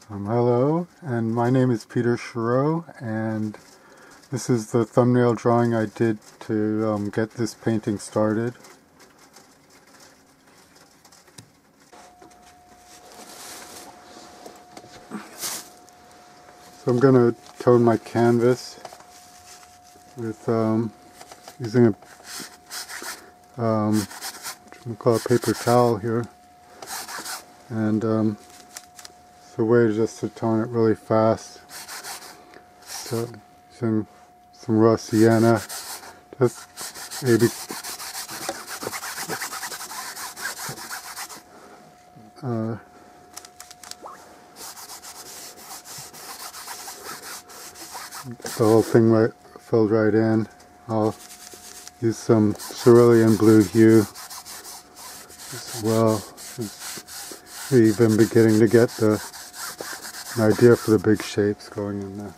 Hello, and my name is Peter Shiro, and this is the thumbnail drawing I did to get this painting started. So I'm going to tone my canvas with using a call it paper towel here, and it's a way just to tone it really fast. So using some raw sienna, just maybe the whole thing filled right in. I'll use some cerulean blue hue as well. We've even beginning to get an idea for the big shapes going in there.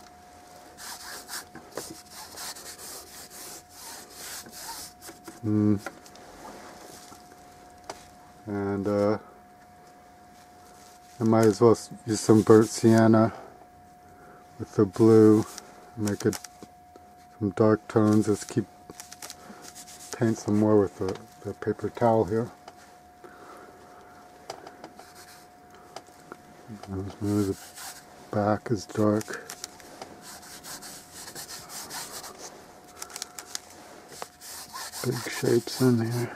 And I might as well use some burnt sienna with the blue, make it some dark tones. Let's paint some more with the paper towel here. Maybe the back is dark. Big shapes in here.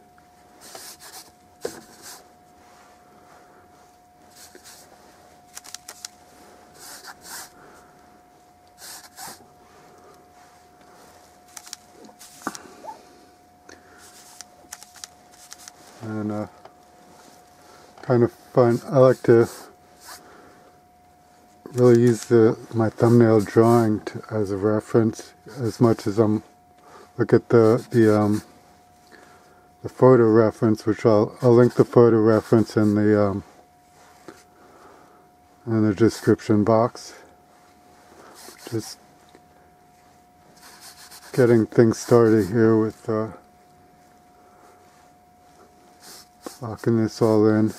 And kind of fun. I like to really use my thumbnail drawing as a reference as much as look at the photo reference, which I'll link the photo reference in the description box. Just getting things started here with locking this all in.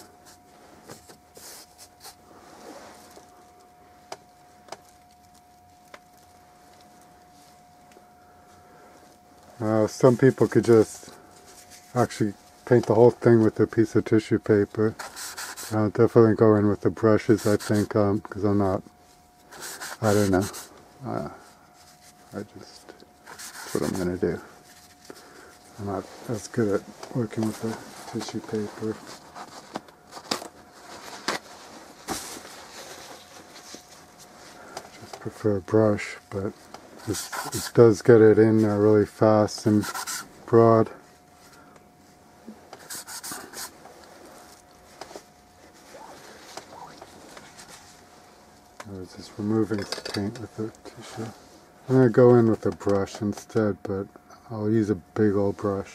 Some people could just actually paint the whole thing with a piece of tissue paper. I'll definitely go in with the brushes, I think, because I don't know. That's what I'm going to do. I'm not as good at working with the tissue paper. Just prefer a brush, but this does get it in there really fast and broad. I was just removing the paint with the tissue. I'm going to go in with a brush instead, but I'll use a big old brush.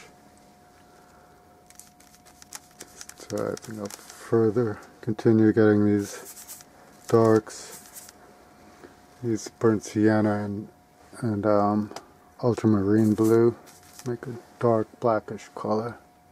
So I think I'll further continue getting these darks, use burnt sienna and ultramarine blue, make a dark blackish color.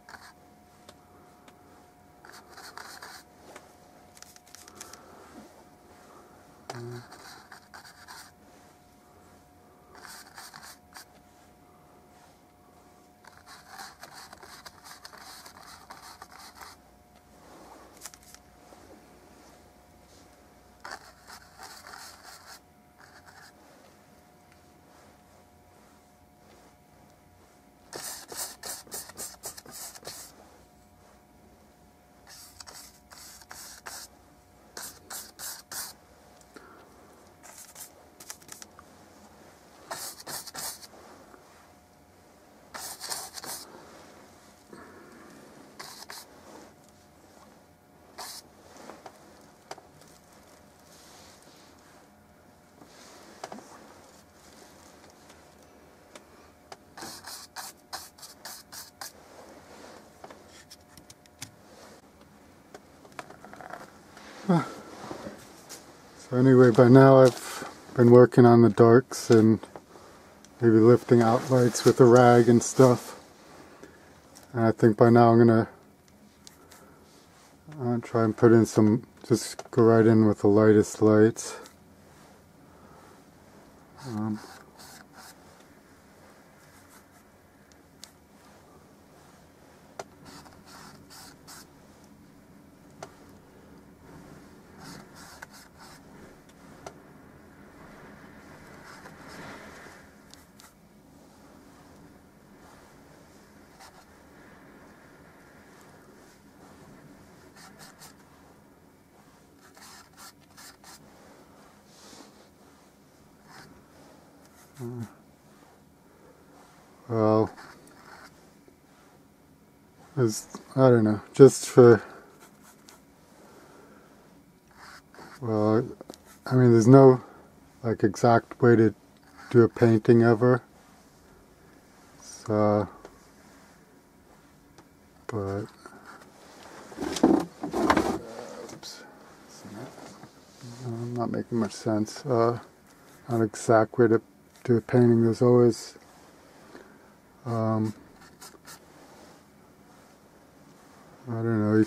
So anyway, by now I've been working on the darks and maybe lifting out lights with a rag and stuff. And I think by now I'm try and put in some, just go right in with the lightest lights. Well, I don't know, just for, well, I mean, there's no like exact way to do a painting ever. So, but, oops, not making much sense. Not an exact way to do a painting. There's always, I don't know,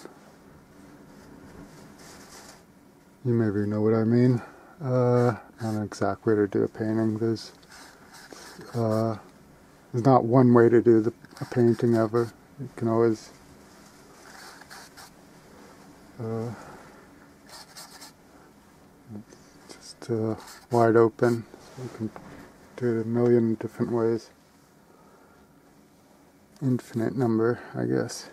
you maybe know what I mean. Not an exact way to do a painting. There's not one way to do a painting ever. You can always just wide open. So you can do it a million different ways. Infinite number, I guess.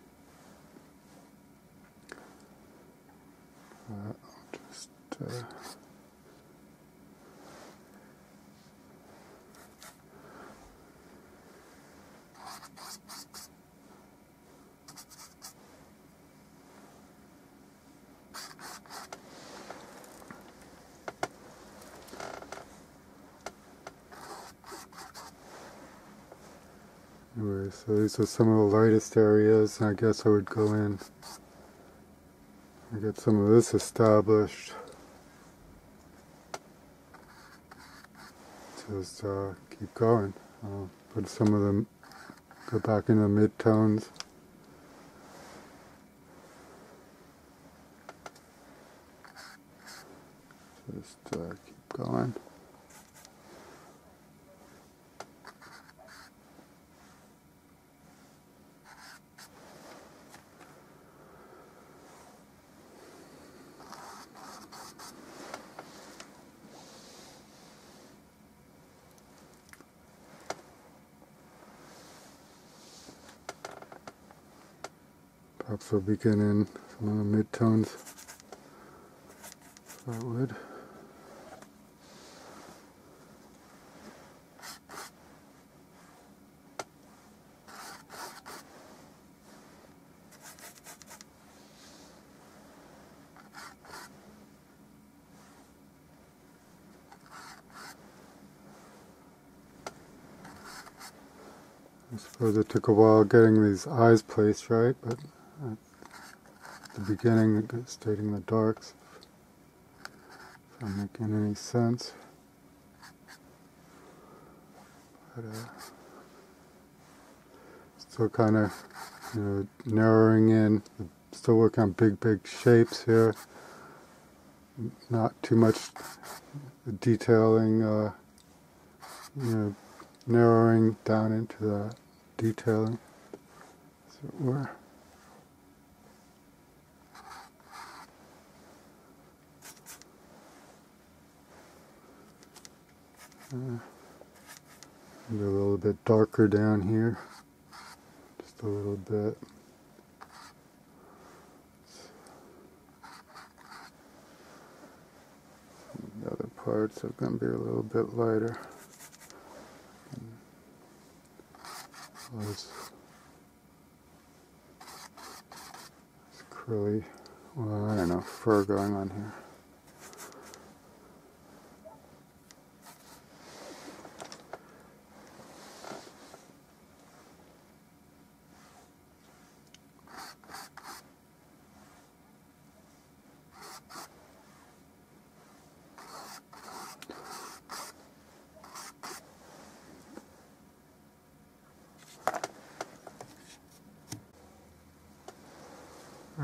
Anyway, so these are some of the lightest areas, and I guess I would go in and get some of this established. Just keep going. Put some of them, go back into the mid-tones. Just keep going. Perhaps we'll begin in some of the mid-tones, if I would. I suppose it took a while getting these eyes placed right, but at the beginning, stating the darks, if I'm making any sense. But still kind of, narrowing in. Still working on big shapes here. Not too much detailing. Narrowing down into the detailing, as it were. Maybe a little bit darker down here, just a little bit. The other parts are going to be a little bit lighter. There's curly, well, I don't know, fur going on here.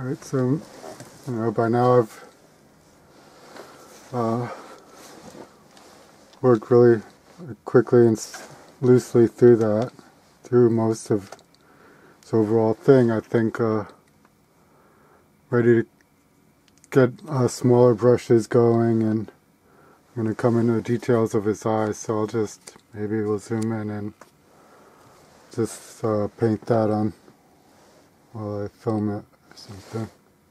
Alright, so, by now I've worked really quickly and loosely through most of this overall thing. I think ready to get smaller brushes going, and I'm going to come into the details of his eyes, so maybe we'll zoom in and just paint that on while I film it or something.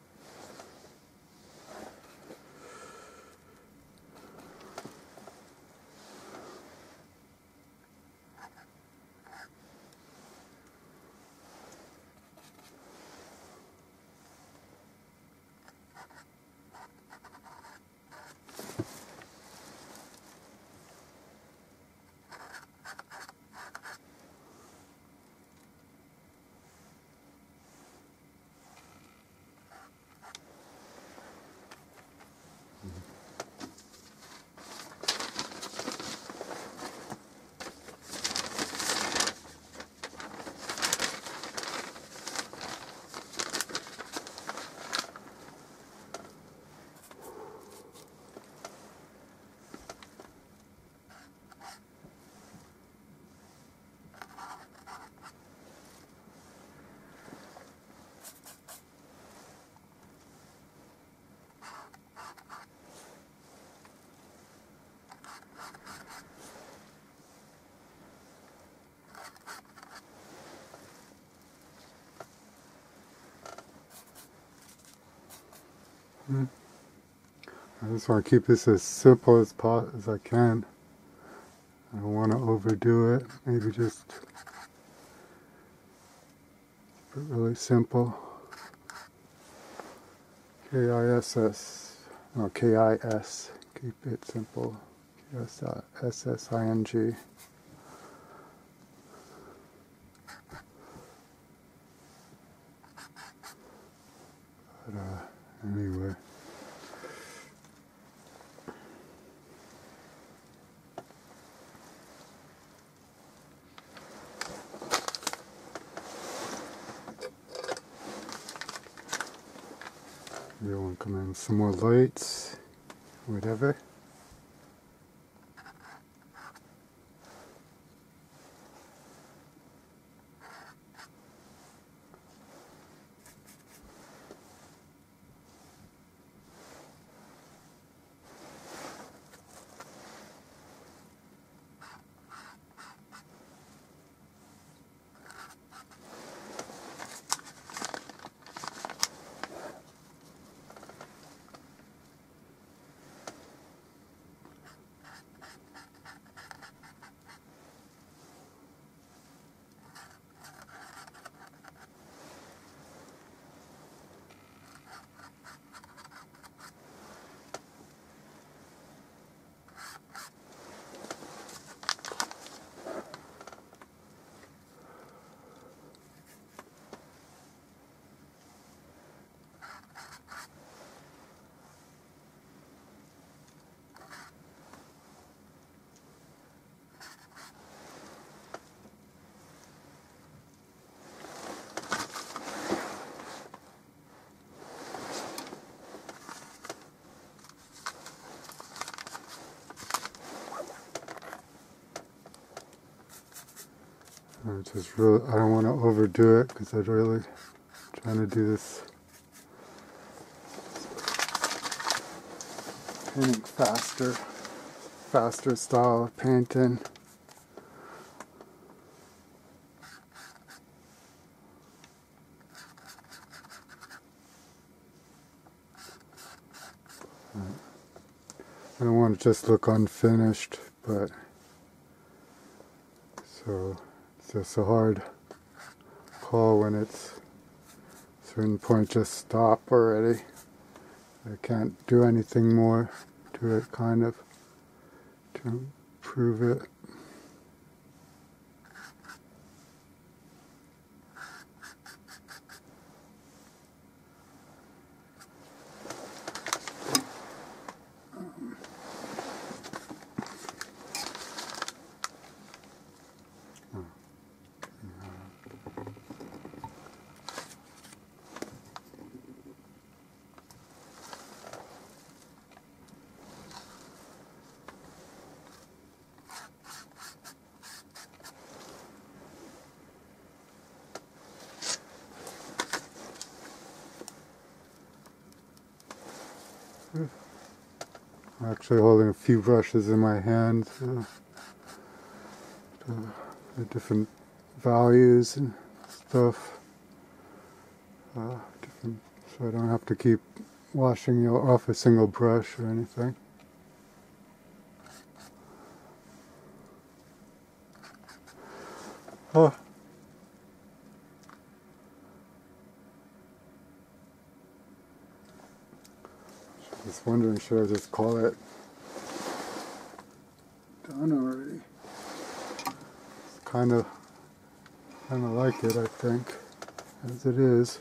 I just want to keep this as simple as I can. I don't want to overdo it. Maybe just keep it really simple. K-I-S-S. No, K-I-S. Keep it simple. S-S-I-N-G. But anyway. You want to come in with some more lights, whatever. I don't want to overdo it because I'm really trying to do this painting faster style of painting. I don't want to just look unfinished, but so it's just a hard call when it's a certain point just stop already. I can't do anything more to it, kind of, to improve it. I'm actually holding a few brushes in my hand. The different values and stuff. So I don't have to keep washing off a single brush or anything. Oh. I was wondering, should I just call it done already? It's kind of like it, I think, as it is.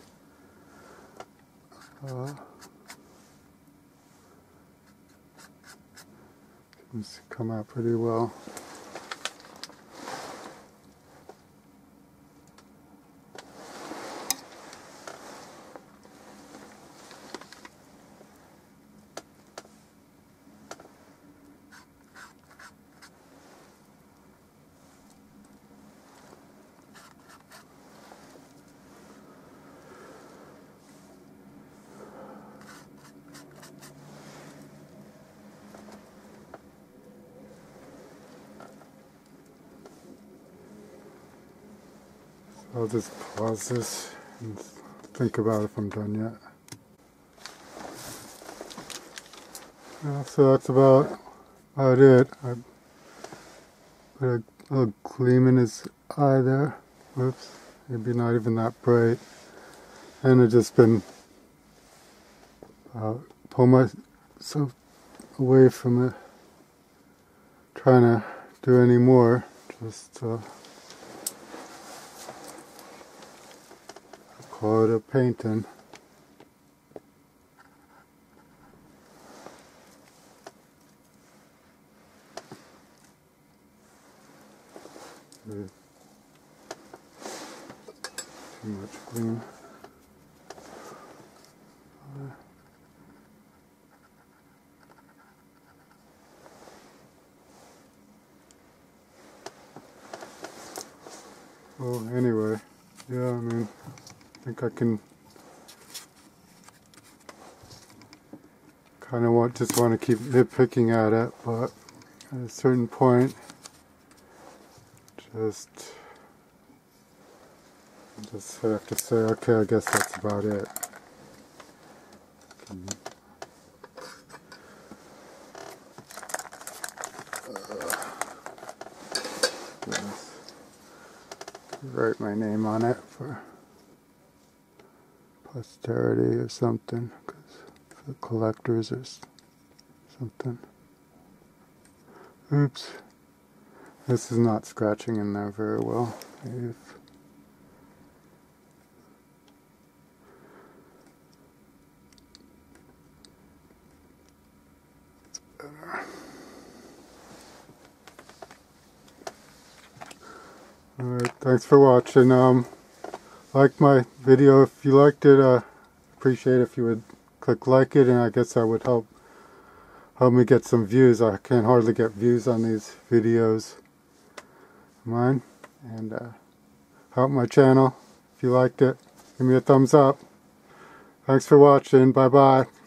Seems to come out pretty well. I'll just pause this and think about if I'm done yet. So that's about it. I put a little gleam in his eye there. Whoops, maybe not even that bright. And I've just been pulling myself away from it, trying to do any more. Just call it a painting. Too much gleam. Well, anyway, yeah, I mean, I think I can kind of just want to keep nitpicking at it, but at a certain point, just have to say, okay, I guess that's about it. Write my name on it for posterity or something, for collectors or something. Oops. This is not scratching in there very well. Maybe if it's better. Alright, thanks for watching. Like my video if you liked it. Appreciate if you would click like it, and I guess that would help me get some views. I can't hardly get views on these videos of mine. And help my channel if you liked it. Give me a thumbs up. Thanks for watching. Bye bye.